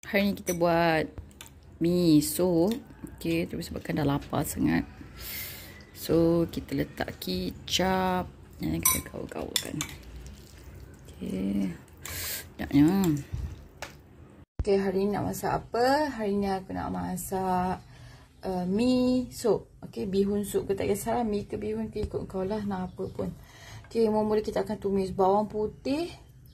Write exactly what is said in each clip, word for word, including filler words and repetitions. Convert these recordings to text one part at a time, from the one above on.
Hari ni kita buat miso. Okay, tapi sebabkan dah lapar sangat, so kita letak kicap dan kita gaul-gaulkan. Okay, sedapnya. Okay, hari ni nak masak apa? Hari ni aku nak masak uh, mi sup. Okay, bihun sup ke tak kisah, mi ke bihun ke ikut kau lah, nak apa pun. Okay, mula-mula kita akan tumis bawang putih,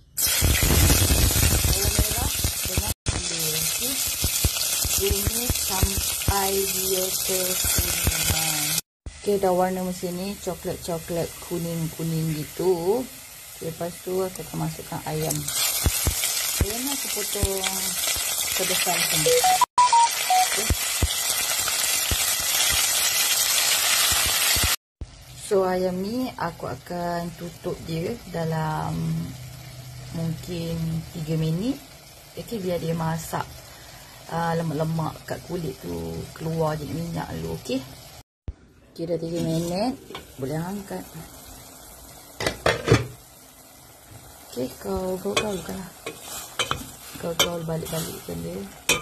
ini sampai dia kekuningan. Okay, dah warna macam ni, coklat-coklat kuning-kuning gitu. Lepas tu aku akan masukkan ayam. Ayam aku potong sebesar macam ni. Okay. So ayam ni aku akan tutup dia dalam mungkin tiga minit. Okay, biar dia masak. Uh, lemak-lemak kat kulit tu keluar jadi minyak dulu. Okey. Okey, dah tiga minit, boleh angkat. Okey, kau gaul-gaulkan lah. Kau gaul balik-balikkan dia.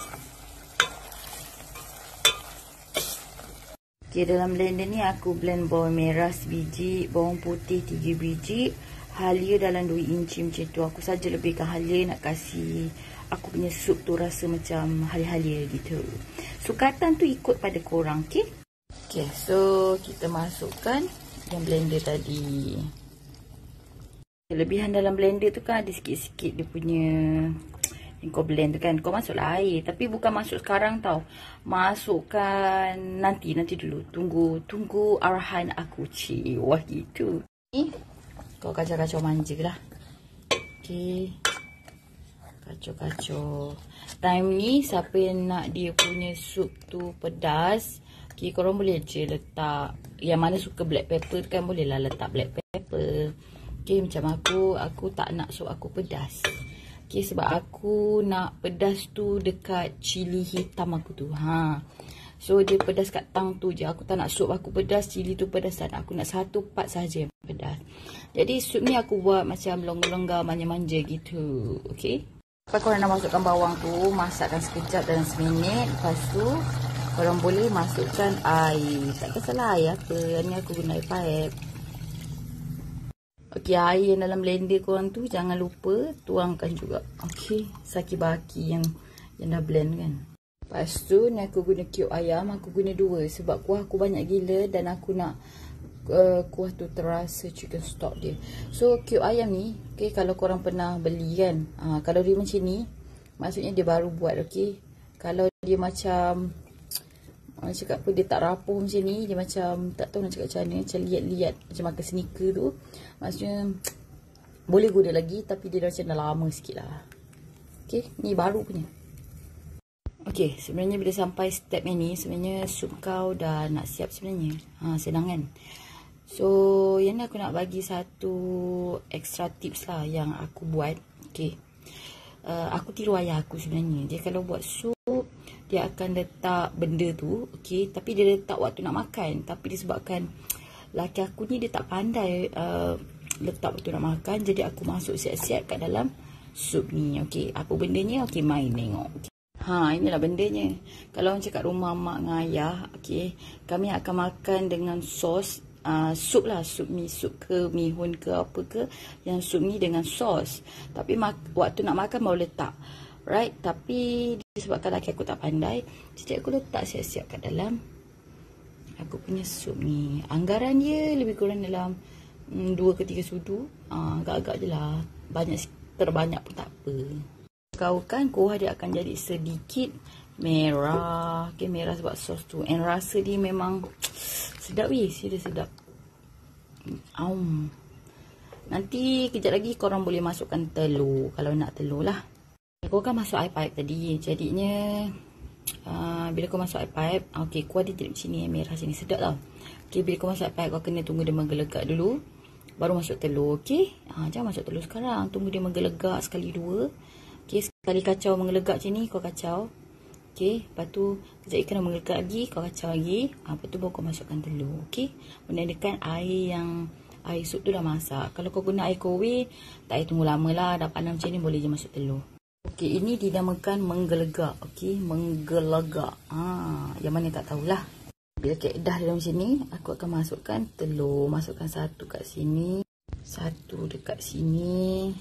Okey, dalam blender ni aku blend bawang merah sebiji, bawang putih tiga biji, halia dalam dua inci macam tu. Aku saja lebihkan halia nak kasih aku punya sup tu rasa macam halia-halia gitu. Sukatan tu ikut pada korang, okey? Okey, so kita masukkan yang blender tadi. Kelebihan dalam blender tu kan ada sikit-sikit dia punya yang kau blend tu kan. Kau masuklah air, tapi bukan masuk sekarang tau. Masukkan nanti, nanti dulu. Tunggu, tunggu arahan aku, cik. Wah gitu. Ni, kau kacau-kacau manja lah. Okey. Kacau-kacau. Time ni siapa yang nak dia punya sup tu pedas, okay, korang boleh je letak, yang mana suka black pepper kan boleh lah letak black pepper. Okay, macam aku, aku tak nak sup aku pedas. Okay, sebab aku nak pedas tu dekat cili hitam aku tu. Ha. So dia pedas kat tang tu je. Aku tak nak sup aku pedas, cili tu pedas. Tak nak. Aku nak satu part saja yang pedas. Jadi sup ni aku buat macam longgar-longgar manja-manja gitu. Okay. Lepas korang nak masukkan bawang tu, masakkan sekejap dalam seminit. Lepas tu, korang boleh masukkan air. Tak kisahlah air apa. Yang ni aku guna air pipe. Okey, air yang dalam blender korang tu, jangan lupa tuangkan juga. Okey, saki baki yang, yang dah blend kan. Lepas tu, ni aku guna cube ayam. Aku guna dua. Sebab kuah aku banyak gila dan aku nak Uh, kuah tu terasa chicken stock dia. So cube ayam ni, okay, kalau korang pernah beli kan, uh, kalau dia macam ni, maksudnya dia baru buat. Okay, kalau dia macam uh, cakap apa, dia tak rapuh macam ni, dia macam tak tahu nak cakap macam mana, macam liat-liat macam makan sneaker tu, maksudnya boleh guna lagi, tapi dia dah macam dah lama sikit lah. Okay, ni baru punya. Okay, sebenarnya bila sampai step ini, sebenarnya sup kau dah nak siap sebenarnya. Ha, senang kan? So, yang ni aku nak bagi satu extra tips lah yang aku buat. Okay. Uh, aku tiru ayah aku sebenarnya. Dia kalau buat sup, dia akan letak benda tu. Okay. Tapi dia letak waktu nak makan. Tapi disebabkan laki aku ni dia tak pandai uh, letak waktu nak makan. Jadi aku masuk siap-siap kat dalam sup ni. Okay. Apa bendanya? Okay, main tengok. Okay. Ha, inilah bendanya. Kalau orang cakap rumah mak dengan ayah, okay, kami akan makan dengan sos. Uh, sup lah, sup mi sup ke mihun ke apa ke, yang sup ni dengan sos. Tapi waktu nak makan baru letak, right? Tapi disebabkan laki aku tak pandai, jadi aku letak siap-siap kat dalam aku punya sup ni. Anggaran dia lebih kurang dalam mm, dua ke tiga sudu. uh, Agak-agak je lah, banyak terbanyak pun tak apa. Kau kan kuah dia akan jadi sedikit merah. Okay, merah sebab sos tu. And rasa dia memang sedap weh, serius sedap. Aum. Nanti kejap lagi korang boleh masukkan telur. Kalau nak telur lah. Kau kan masuk air pipe tadi. Jadinya uh, bila kau masuk air pipe, okay, kuah dia jadi macam ni, merah sini, sedap tau. Okay, bila kau masuk air pipe, kau kena tunggu dia menggelegak dulu, baru masuk telur. Okay, ha, jangan masuk telur sekarang. Tunggu dia menggelegak sekali dua. Okay, sekali kacau menggelegak macam ni, kau kacau. Okay, lepas tu kejap ikan dah menggelegak lagi, kau kacau lagi. Ha, lepas tu baru kau masukkan telur. Okay, menandakan air yang air sup tu dah masak. Kalau kau guna air kowe, tak payah tunggu lama lah. Dah panas macam ni, boleh je masuk telur. Okey, ini dinamakan menggelegak. Okey, menggelegak. Ha, yang mana tak tahulah. Bila kek dah dalam sini, aku akan masukkan telur. Masukkan satu kat sini, satu dekat sini.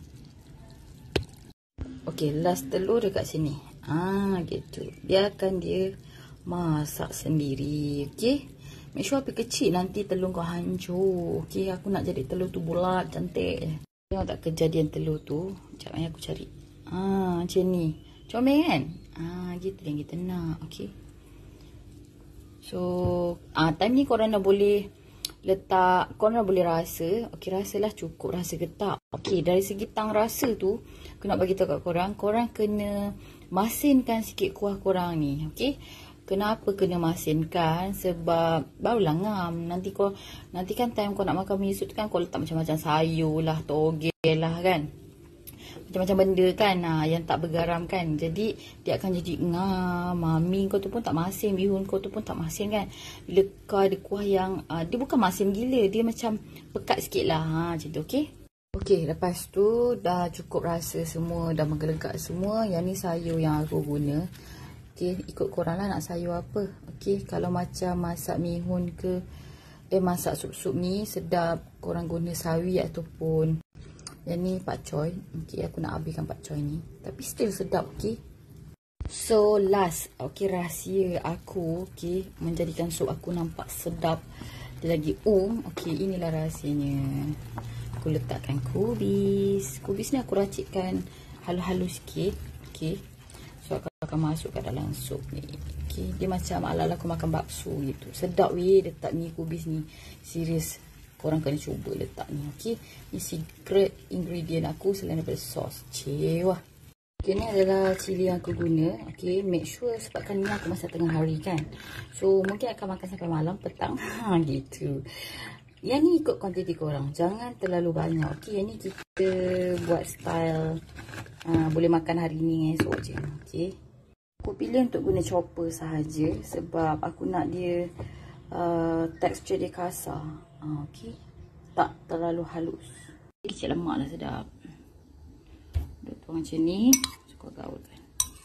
Okey, last telur dekat sini. Ah, gitu. Biarkan dia masak sendiri. Okey. Make sure api kecil, nanti telur kau hancur. Okey, aku nak jadi telur tu bulat cantik. Tengok tak kejadian telur tu. Sekejap ni aku cari. Ah, macam ni. Comel kan? Ah, gitu yang kita nak. Okey. So, ah time ni korang dah boleh letak, korang dah boleh rasa. Okey, rasalah cukup rasa ke tak. Okey, dari segi tang rasa tu, aku nak bagi tahu kat korang, korang kena masinkan sikit kuah korang ni. Okey. Kenapa kena masinkan? Sebab barulah ngam. Nanti kau nanti kan time kau nak makan miso tu kan kau letak macam-macam sayur lah, togel lah kan. Macam-macam benda kan, ha, yang tak bergaram kan. Jadi dia akan jadi ngam. Mami kau tu pun tak masin, bihun kau tu pun tak masin kan. Bila kau ada kuah yang uh, dia bukan masin gila, dia macam pekat sikit lah. Ha, macam tu, okey. Okey, lepas tu dah cukup rasa semua, dah menggelegak semua. Yang ni sayur yang aku guna. Okey, ikut korang lah nak sayur apa. Okey, kalau macam masak mihun ke, eh masak sup-sup ni sedap, korang guna sawi ataupun yang ni pakcoy. Okey, aku nak habiskan pakcoy ni. Tapi still sedap, okey. So, last, okey, rahsia aku, okey, menjadikan sup aku nampak sedap. Dia lagi um, okey, inilah rahsianya. Aku letakkan kubis. Kubis ni aku racikkan halus-halus sikit, okey. So, aku akan masuk kat dalam sup ni. Okay. Dia macam ala-ala aku makan bakso gitu. Sedap weh letak ni kubis ni. Serius. Korang kena cuba letak ni. Okay. Ni secret ingredient aku selain daripada sos. Cewah. Okay, ni adalah cili yang aku guna. Okay. Make sure sebabkan ni aku masa tengah hari kan. So, mungkin akan makan sampai malam, petang. Ha, gitu. Yang ni ikut kuantiti korang. Jangan terlalu banyak. Okay. Yang ni kita buat style Uh, boleh makan hari ni esok je. Okay. Aku pilih untuk guna chopper sahaja sebab aku nak dia uh, tekstur dia kasar. Uh, okay. Tak terlalu halus. Kecil lemak lah sedap. Dia tuang macam ni. Cukup gaulkan.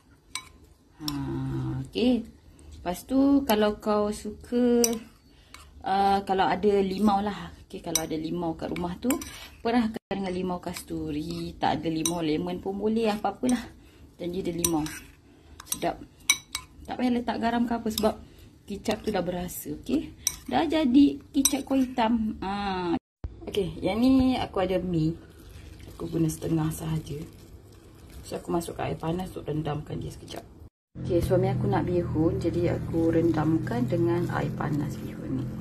Uh, okay. Lepas tu kalau kau suka, uh, kalau ada limau lah. Okay, kalau ada limau kat rumah tu, perahkan dengan limau kasturi. Tak ada limau lemon pun boleh, apa-apalah. Dan dia ada limau. Sedap. Tak payah letak garam ke apa sebab kicap tu dah berasa, okey. Dah jadi kicap kuah hitam. Ah. Okey, yang ni aku ada mi. Aku guna setengah sahaja. So aku masukkan air panas untuk rendamkan dia sekejap. Okey, suami aku nak bihun, jadi aku rendamkan dengan air panas bihun ni.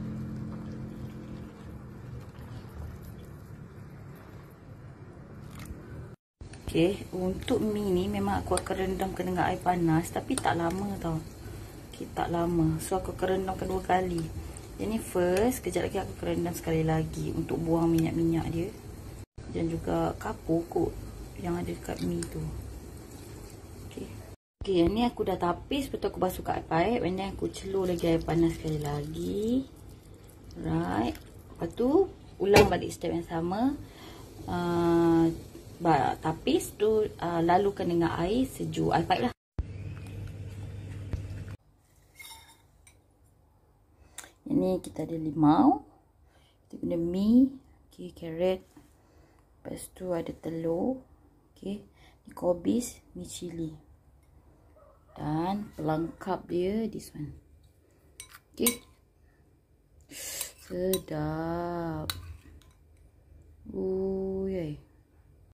Okay, untuk mi ni memang aku akan rendamkan dengan air panas. Tapi tak lama tau. Okay, tak lama. So aku akan rendamkan dua kali. Yang ni first, kejap lagi aku akan rendam sekali lagi. Untuk buang minyak-minyak dia. Dan juga kapur kot yang ada dekat mi tu. Okay. Okay, yang ni aku dah tapis. Lepas tu aku basuh kat air pipe. And then aku celur lagi air panas sekali lagi. Right. Lepas tu, ulang balik step yang sama. Uh, tapis tu uh, lalukan dengan air sejuk, air pipe lah. Ini kita ada limau, kita guna mi, okay, carrot, lepas tu ada telur, okay, ni kobis, ni cili, dan pelengkap dia this one. Okay, sedap.